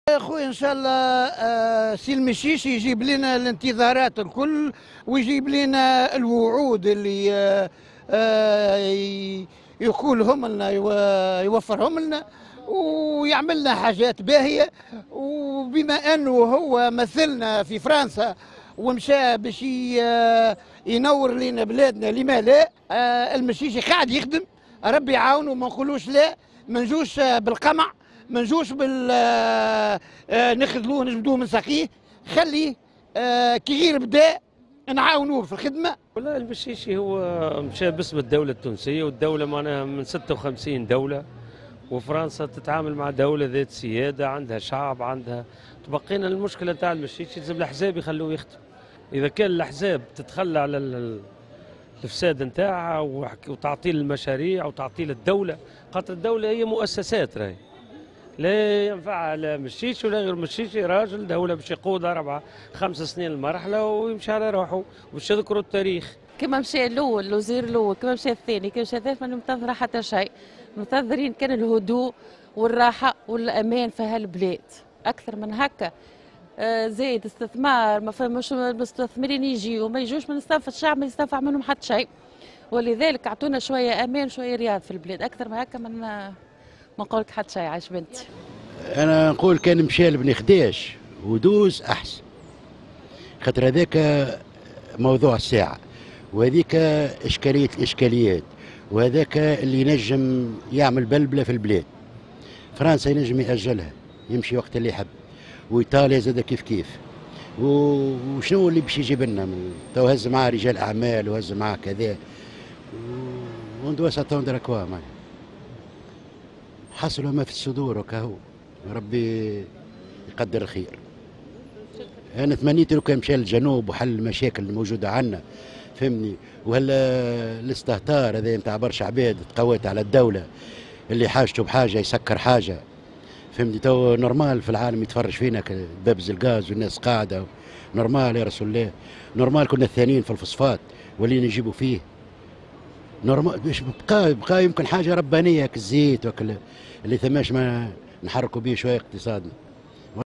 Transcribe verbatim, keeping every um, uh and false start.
يا خويا ان شاء الله آه، سي المشيشي يجيب لنا الانتظارات الكل ويجيب لنا الوعود اللي آه، آه، يقولهم لنا يوفرهم لنا ويعمل لنا حاجات باهيه. وبما انه هو مثلنا في فرنسا ومشى باش ينور لنا بلادنا، لما لا؟ آه، المشيشي قاعد يخدم، ربي يعاونه، ما نقولوش لا، ما نجوش بالقمع، ما نجوش بال نخذلوه نجبدوه من ساقيه، خليه كي غير بدا نعاونوه في الخدمه. والله البشيشي هو مشى باسم الدوله التونسيه، والدوله معناها من ستة وخمسين دوله، وفرنسا تتعامل مع دوله ذات سياده، عندها شعب، عندها. تبقينا المشكله نتاع البشيشي لازم الاحزاب يخلوه يخدم. اذا كان الاحزاب تتخلى على الفساد نتاعها وتعطيل المشاريع وتعطيل الدوله، خاطر الدوله هي مؤسسات راهي، لا ينفعها لا مشيشي ولا غير مشيشي، راجل دولة باش يقود أربعة خمس سنين المرحلة ويمشي على روحه، باش يذكروا التاريخ. كما مشى الأول الوزير الأول، كما مشى الثاني، كما مشى الثالث، ما منتظرة حتى شيء. منتظرين كان الهدوء والراحة والأمان في هالبلاد، أكثر من هكا. آه زايد استثمار، ما فماش المستثمرين يجيوا ما يجوش، من يستنفع الشعب، ما يستنفع منهم حتى شيء. ولذلك أعطونا شوية أمان شوية رياض في البلاد، أكثر من هكا من ما نقولك حتى شيء. عايش بنتي. انا نقول كان مشى لبني خداش ودوز احسن، خاطر هذاك موضوع الساعه، وهذيك اشكاليه الاشكاليات، وهذاك اللي ينجم يعمل بلبله في البلاد. فرنسا ينجم ياجلها يمشي وقت اللي يحب، وايطاليا زاد كيف كيف. وشنو اللي باش يجيب لنا؟ تو هز معاه رجال اعمال وهز معاه كذا، وندوا ساتوندر كوا حصلوا ما في الصدور وكهو، ربي يقدر الخير. انا تمنيت لو كان مشى للجنوب وحل المشاكل الموجوده عندنا، فهمني. وهلا الاستهتار هذا نتاع برشا عباد تقويت على الدوله، اللي حاجته بحاجه يسكر حاجه، فهمني. تو نورمال في العالم يتفرج فينا دبز الغاز والناس قاعده، نورمال يا رسول الله، نورمال كنا الثانيين في الفوسفات واللي نجيبوا فيه نورمال. باش بقى بقى يمكن حاجه ربانيه كالزيت وكل اللي ثماش ما نحركوا به شويه اقتصادنا.